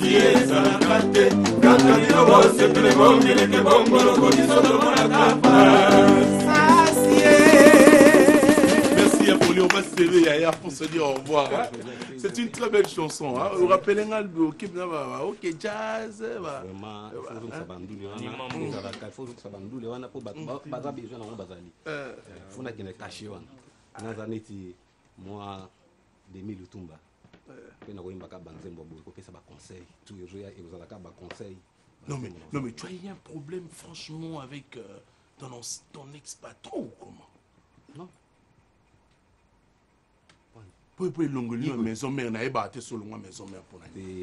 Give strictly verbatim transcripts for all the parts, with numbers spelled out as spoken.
Merci Apollo, on va se lever hier pour se dire au revoir. C'est une très belle chanson. Hein. Vous rappelez un album, ok, jazz. Vraiment, il faut que ça bandule. Il faut que ça bandule. Il faut que ça bandule. Il faut que ça caché. Dans les années, moi, demi Lutumba. Non mais, non mais tu as eu un problème franchement avec euh, ton, ton ex-patron ou comment? Non. Pour pour longuer maison mère n'a pas été solo maison mère pour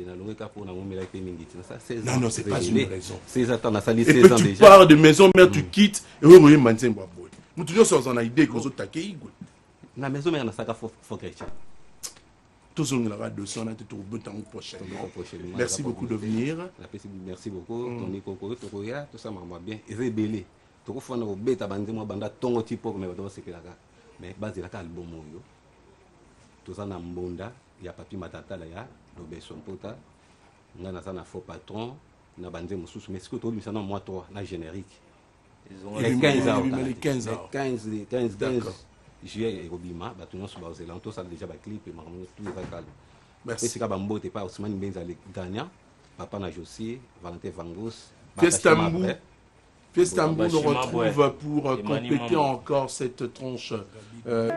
non non c'est pas une raison. C'est ça t'en as sali seize ans déjà. Tu pars de maison mère tu quittes et oui oui manzé bois boy. Nous toujours sur en idée qu'on s'attaque igul. La maison mère n'a pas faut faut chrétien. Tous on a dossier on a tout au temps prochain. Merci beaucoup de venir. Merci beaucoup Tony Kokoro Tokoya tout ça m'a bien rébellé. Toko fona au beta bandi moi banda tongo tipo mais bato sekelaka. Mais base la album yo. Tout ça na mbonda ya papi matata la ya Robinson Pota. Ngana ça na faux patron na bandi mususu mais ce que to lui ça na moi toi na générique. Ils ont les quinze ans. Les quinze ans. quinze quinze quinze juillet et Robima, bah tout le monde se base là, tout ça déjà bah clip et marron tout est calme. Merci. Et c'est qu'à Bambo t'es pas Ousmane Benza les gagnants, Papa na Josie, Valentin Vangos. Fiestambo. Fiestambo nous retrouve pour compléter encore cette tronche. Euh...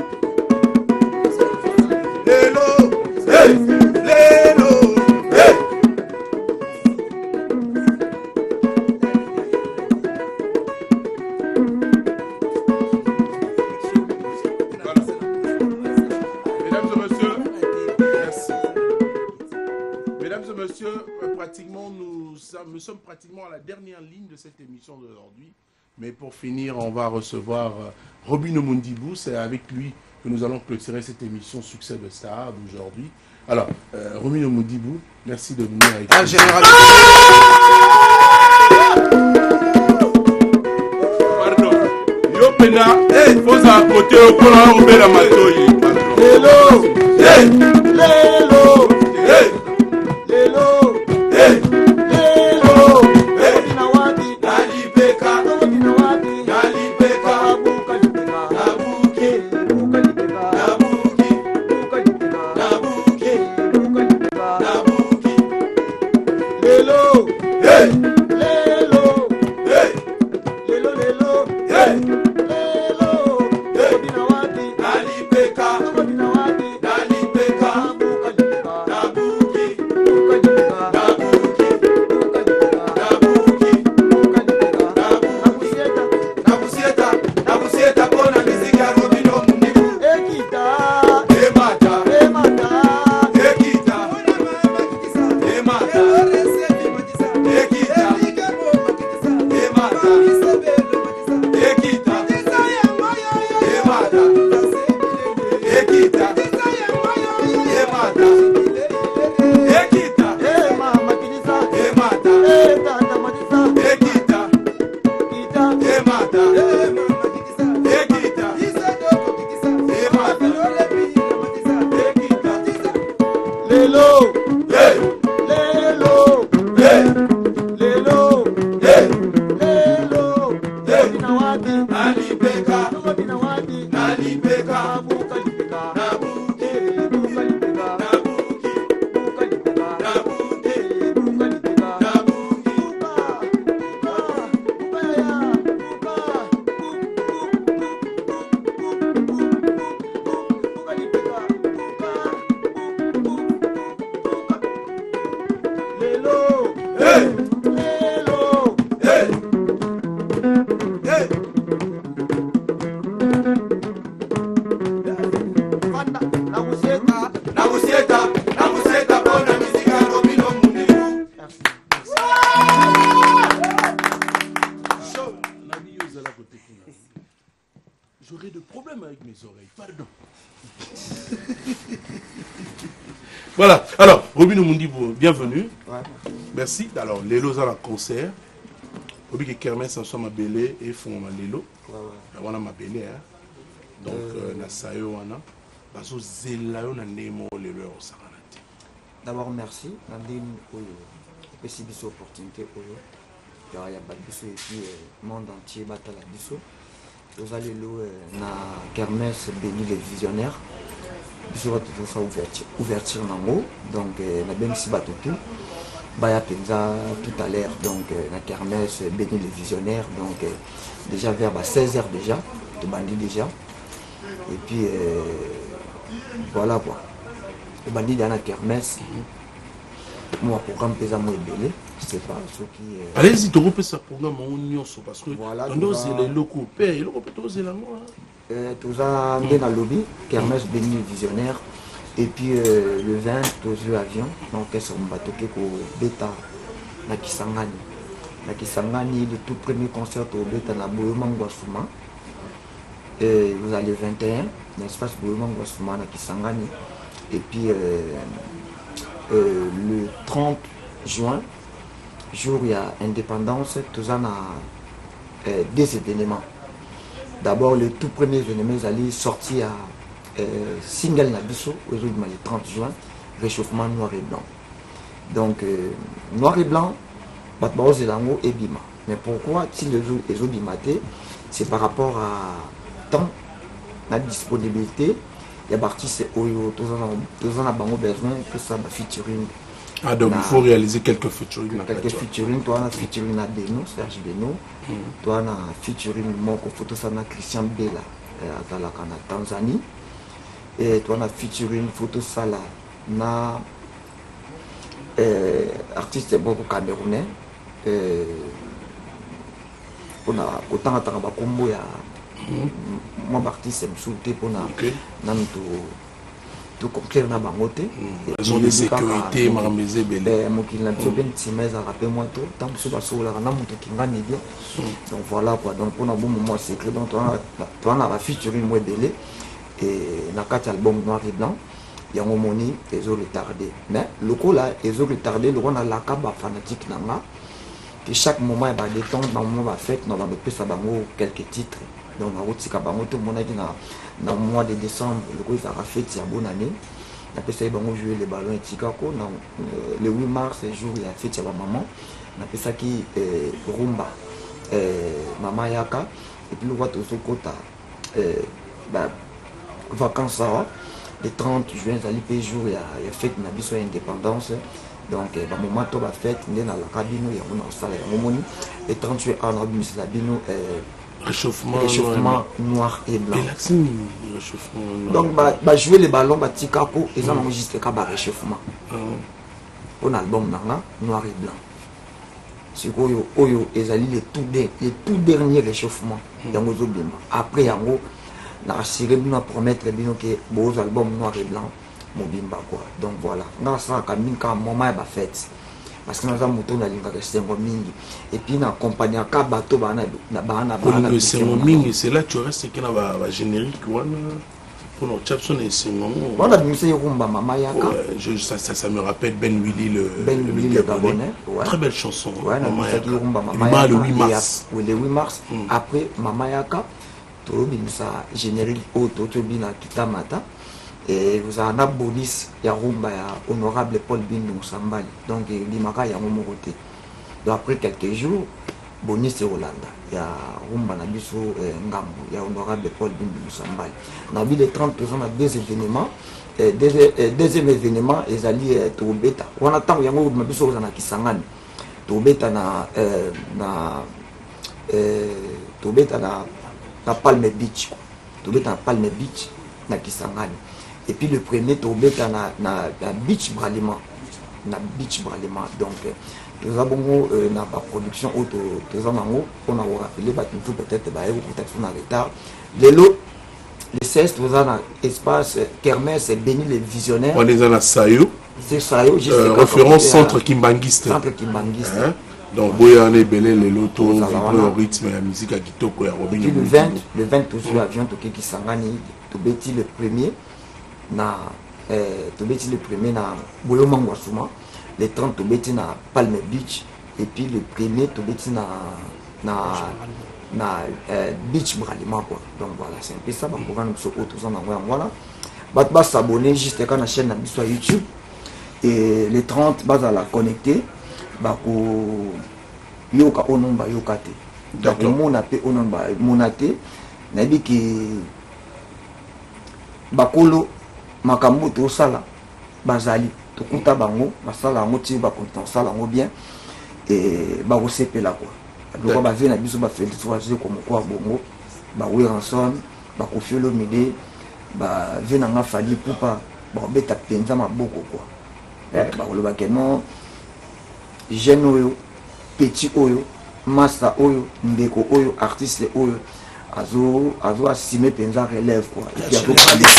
Lélo, hey, Lélo, hey. Pratiquement, nous, nous sommes pratiquement à la dernière ligne de cette émission d'aujourd'hui. Mais pour finir, on va recevoir euh, Robino Mundibou. C'est avec lui que nous allons clôturer cette émission Succès de Star d'aujourd'hui. Alors, euh, Robino Mundibou, merci de venir avec nous. Général... Pardon. Yo pena, hey, faut à côté au coin au bel amatoyi. Lélo, hey, Lélo, hey, Lélo. Hey! Lelo! Hey! Dinawati! Nalipeka! Dinawati! Nalipeka! Nabuka lipeka! Nabuki! Nabuka lipeka! Nabuki! Nabuka lipeka! Nabuki! Nabuka lipeka! Nabuki! Lelo! Hey! Lelo! Hey! Lelo lelo! Hey! Lelo! Hey! Dinawati! Nalipeka! Dinawati! Nalipeka! Nabuka lipeka! Nabuki! Nabuka lipeka! J'aurais de problèmes avec mes oreilles, pardon. Voilà, alors, Robino Mundibou, bienvenue. Ouais. Merci. Alors, Lélo a un concert. Obi que Kermès en soit ma belé et font ma Lélo. On a ma belé, hein. Donc, na sayo wana. Baso zela yo na nemo Lélo au saranati. d'abord merci Nandine Oyo et si biso opportunité Oyo il y a Babiso et puis le monde entier battre la biso vous allez louer na kermesse béni les visionnaires biso va tout ça ouverture ouverture nango donc na bien si bato tout baya penza tout à l'heure donc la kermesse béni les visionnaires donc déjà vers seize heures déjà de bandit déjà et puis euh, voilà quoi le bandit dans la kermesse moi programme pesa moi belé c'est pas ce qui euh... allez-y tu repères ça programme en union parce que voilà on doit les locaux père et le repère c'est là moi euh tout ça bien dans lobby kermesse béni les visionnaires et puis euh, le vingt aux avions donc qu'est-ce qu'on va toquer pour bêta na Kisangani na Kisangani le tout premier concert au bêta na Boyomangwasuma et vous allez vingt et un l'espace Boyomangwasuma na Kisangani et puis euh, euh, le trente juin jour il y a indépendance tout ça na euh, des événements d'abord le tout premier événement ils allaient sortir à Euh, single Nabiso aujourd'hui le trente juin réchauffement noir et blanc donc euh, noir et blanc Batbao Zelango et Bima mais pourquoi si le jour est bimaté c'est par rapport à temps la disponibilité il y a parti c'est Oyo tous en a besoin que ça va featuring ah donc il faut réaliser quelques featuring quelques featuring toi on a featuring na Beno Serge Beno toi on a featuring moko photo ça na Christian Bella à la Tanzanie et toi on a featuring photo sala na euh, artiste beaucoup camerounais euh, on a autant attendre ba combo ya moi artiste m'souté pour na nan to to conclure na bangote ils de sécurité marmezé belé mo ki na bio ben timez a rappel moi tout tant que ça sur la na moto ki ngani bien donc voilà quoi donc on a bon moment secret donc toi toi on a featuring moi belé et dans quatre albums noir et blanc il y a un moment ils ont retardé mais le coup là ils ont retardé le on a la caba fanatique nanga que chaque moment il va détendre dans moment va fête dans va plus ça bango quelques titres donc on a aussi kabango tout le monde a dit dans le mois de décembre le coup il va fête c'est bonne année après ça ils vont jouer les ballons et tikako dans le huit mars jour il y a fête c'est ma maman on appelle ça qui rumba maman yaka et puis le voit tout ce côté bah vacances ça le trente juin il jour il y a fête na biso indépendance donc ba moment to ba fête ndé na la cabine ya on sala ya momoni le trente juin on a mis la bino réchauffement réchauffement noir et blanc réchauffement donc ba ba jouer les ballons ba tikako et ça enregistré ka ba réchauffement pour l'album nanga noir et blanc c'est oyo oyo ezali les tout les tout dernier réchauffement yango zo bima après yango na assuré bino promettre bino que beaux albums noir et blanc mobimba quoi donc voilà na ça ka minka moment ba fête parce que nous avons moto na linga rester mingi et puis na accompagner ka bato bana na bana bana c'est mingi c'est là tu restes qui na ba générique wana pour notre chapson et c'est non voilà monsieur rumba mama yaka je ça, ça ça me rappelle Ben Willy le Ben Willy le Gabonais ouais. Très belle chanson ouais mama yaka rumba mama yaka le huit mars oui le huit mars après mama yaka ça générique auto bina kitamata et vous avez un bonus ya rumba ya honorable Paul Bindou Sambali donc limaka ya mo côté donc après quelques jours bonus Hollanda ya rumba na biso ngambo ya honorable Paul Bindou Sambali na ville de trente ans à deux événements et deuxième événement les alliés to beta on attend yango na biso na Kisangani to beta na na to beta na na Palme Beach to beta na Palme Beach na Kisangani et puis le premier tombé na na na beach bralima na beach bralima donc nous avons euh, na ba production auto nous avons on a rappelé ba tout peut-être ba peut-être on a retard les lots les seize nous avons espace kermesse béni les visionnaires on est dans Sayo c'est Sayo juste euh, référence centre Kimbanguiste centre Kimbanguiste hein? Donc boya ne belé les lotos le rythme la musique à kitoko ya Robin le vingt le vingt toujours avion to ki Kisangani to beti le premier na euh tobeti le premier na Boyomangwasuma le trente tobeti na Palme Beach et puis le premier tobeti na na na euh, beach bralima quoi donc voilà c'est un peu ça ba programme so auto ça na voilà ba ba s'abonner juste quand la chaîne na biso YouTube et les trente baza la connecté bako yoka onomba yoka te donc mona pe onomba mona te nabi ki bakolo makambo to sala bazali to kuta bango basala ngo ti ba kontant sala ngo bien et ba osepela quoi donc ba vena biso ba féliciter comme quoi bongo ba Weranson ba Kofiolo Mide ba vena nga fali pupa ba beta penza maboko quoi eh ba lo ba kenon jeune oyo petit oyo master oyo ndeko oyo artiste oyo azo azo assumer penza relève quoi et puis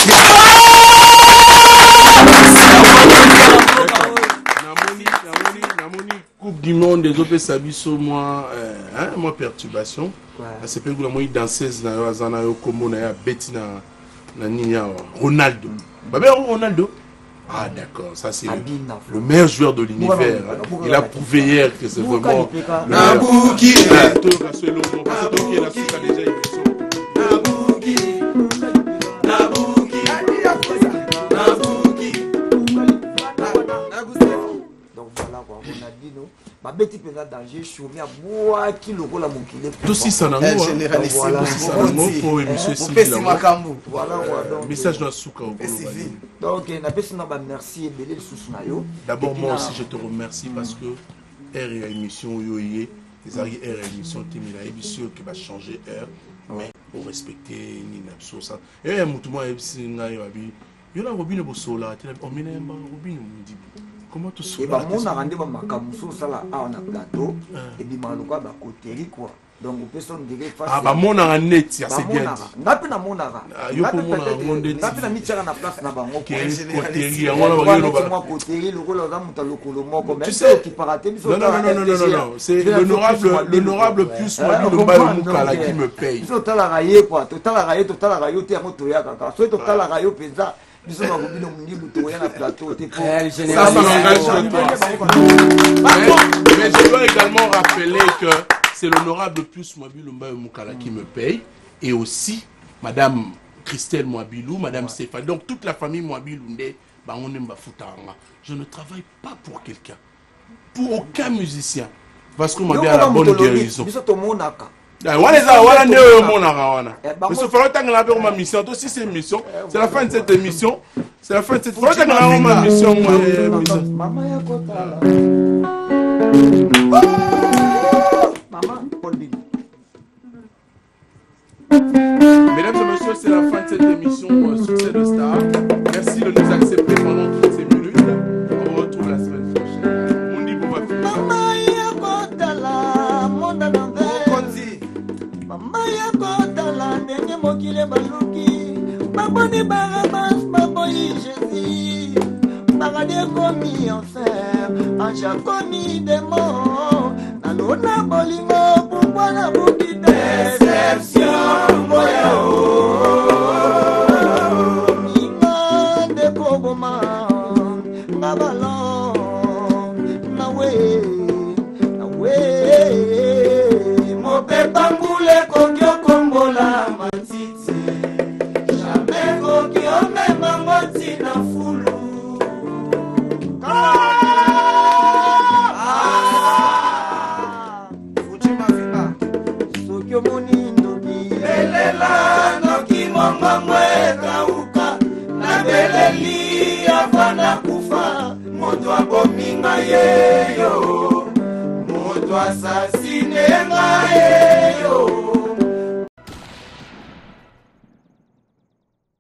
Coupe du monde des opé sabiso moi hein moi perturbation c'est pas que la moi danseuse na azana yo kombo na ya beti na na ninya Ronaldo babé Ronaldo ah d'accord ça c'est le, le meilleur joueur de l'univers hein. Il a prouvé hier que c'est vraiment Nabouki tout ka so lo mo parce que qui la suka déjà émission Nabouki Nabouki Nabouki donc voilà quoi on a dit non ba beti pena danger choumi a boa ki lokola mokile tout si ça nango généralisé ça nango pour émission si voilà donc message na suka au donc na pesi na ba merci et belé sous na yo d'abord moi aussi je te remercie parce que R émission yo yé les ari R émission timina émission qui va changer R mais pour respecter ni napso ça et mutu moi ebisi na yo abi yo na robine bosola te on mena mba robine mundi. Comment tu sais? Bah mon arrangé ma makamuso ça là on a plateau et puis maluka ba côté quoi donc personne dirait face ah bah mon arrangé c'est bien dit n'a pas na mon arrangé yo ko mon arrangé n'a pas na mitira na place na bango côté ri on va le ba côté ri le rôle za muta lokolo moko tu sais qui paraté non non non non non non c'est l'honorable l'honorable plus moi le mbalo mukala qui me paye total la railler quoi total la railler total la railler te moto ya kaka so total la railler penza. Ça, ça n'engage que toi. Mais je dois également rappeler que c'est l'honorable plus Mwabilou Mbaye Moukala qui me paye. Et aussi, Madame Christelle Mwabilou, Madame ouais. Stéphane. Donc toute la famille Mwabilou, je ne travaille pas pour quelqu'un. Pour aucun musicien. Parce que m'a bien la bonne guérison. Voilà ça, voilà ne mon arawana. Mais ce fera tant que la ma mission, aussi c'est une mission. C'est la fin de cette émission. C'est la fin de cette fois que ma mission. Maman ya kota. Maman Paul Bin. Mesdames et messieurs, c'est la fin de cette émission Succès de Star. Merci de nous accepter pendant toutes ces minutes. On vous retrouve la semaine prochaine. On dit qu'on va finir. Maman ya kota la monde na Maya kota la ndenge mokile baluki baboni barabas baboyi Jésus paradis komi enfer anja komi démon nalona bolingo pourquoi na buki déception moya o ima de koboma ngabalo nawe nawe mo pepa le kokyo kombola matiti jamais kokyo mema moti na fulu fuji mafika sokyo moni ndoki lelela noki mongo mweka uka na beleli afana kufa moto abominga yeyo moto asasine ngai